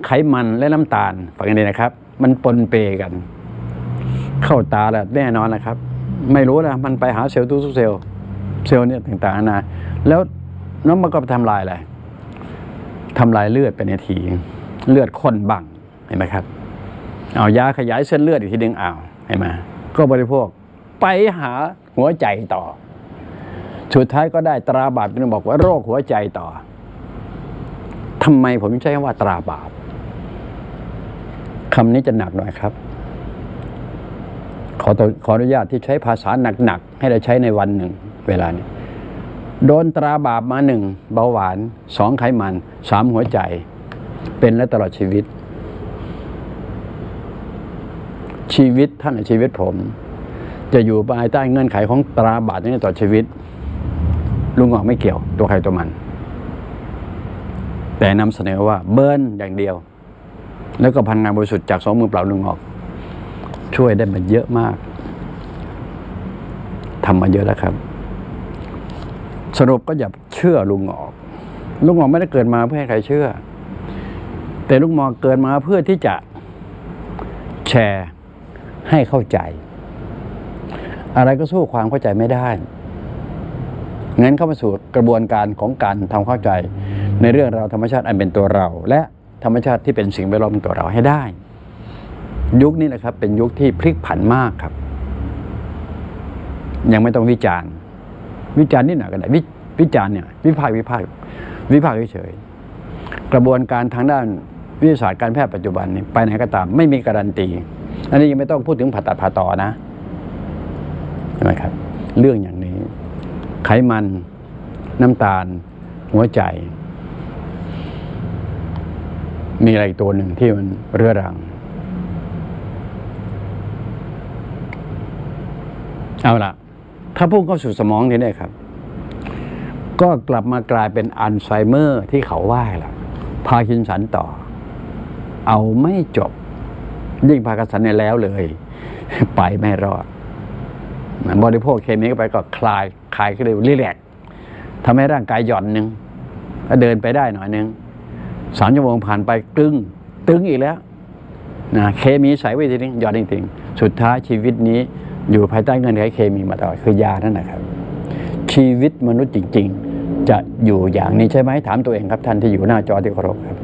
ไขมันและน้ำตาลฟังกันดีนะครับมันปนเปกันเข้าตาแล้วแน่นอนนะครับไม่รู้นะมันไปหาเซลล์ทุกเซลล์เนี่ยต่างๆนะแล้วน้ำมันก็ไปทำลายอะไรทำลายเลือดไปในทีเลือดข้นบังเห็นไหมครับเอายาขยายเส้นเลือดอีกทีนึงเห็นไหมก็บริโภคไปหาหัวใจต่อสุดท้ายก็ได้ตราบาปที่บอกว่าโรคหัวใจต่อทำไมผมใช้คำว่าตราบาปคำนี้จะหนักหน่อยครับขออนุญาตที่ใช้ภาษาหนักๆให้ได้ใช้ในวันหนึ่งเวลานี้โดนตราบาปมา1เบาหวาน2ไขมัน3หัวใจเป็นและตลอดชีวิตท่านชีวิตผมจะอยู่ภายใต้เงื่อนไขของตราบาปนี้ตลอดชีวิตลุงหงอกไม่เกี่ยวตัวใครตัวมันแต่นำเสนอว่าเบิร์นอย่างเดียวแล้วก็พลังงานบริสุทธิ์จาก2มือเปล่าลุงหงอกช่วยได้มาเยอะมากทำมาเยอะแล้วครับสรุปก็อย่าเชื่อลุงหงอกไม่ได้เกิดมาเพื่อให้ใครเชื่อแต่ลุงหงอกเกิดมาเพื่อที่จะแชร์ให้เข้าใจอะไรก็สู้ความเข้าใจไม่ได้งั้นเข้ามาสู่กระบวนการของการทำเข้าใจในเรื่องราวธรรมชาติอันเป็นตัวเราและธรรมชาติที่เป็นสิ่งแวดล้อมเป็นตัวเราให้ได้ยุคนี้นะครับเป็นยุคที่พลิกผันมากครับยังไม่ต้องวิจารณ์นิดหน่อยก็ได้วิจารณ์เนี่ยวิพากษ์เฉยๆกระบวนการทางด้านวิทยาศาสตร์การแพทย์ปัจจุบันนี่ไปไหนก็ตามไม่มีการันตีอันนี้ยังไม่ต้องพูดถึงผ่าตัดผ่าต่อนะใช่ไหมครับเรื่องอย่างนี้ไขมันน้ำตาลหัวใจมีอะไรอีกตัวหนึ่งที่มันเรื้อรังเอาล่ะถ้าพุ่งเข้าสู่สมองทีนี้ครับก็กลับมากลายเป็นอัลไซเมอร์ที่เขาว่าล่ะพาร์กินสันต่อเอาไม่จบยิ่งพาร์กินสันเนี่ยแล้วเลยไปไม่รอดบริโภคเคมีเข้าไปก็คลายก็เลยรีแลกซ์ทำให้ร่างกายหย่อนนึงเดินไปได้หน่อยนึง3 ชั่วโมงผ่านไปตึงอีกแล้วนะเคมีใส่ไว้ทีนึงหย่อนจริงๆสุดท้ายชีวิตนี้อยู่ภายใต้เงื่อนไขเคมีมาตลอดคือยานั่นนะครับชีวิตมนุษย์จริงๆจะอยู่อย่างนี้ใช่ไหมถามตัวเองครับท่านที่อยู่หน้าจอที่เคารพครับ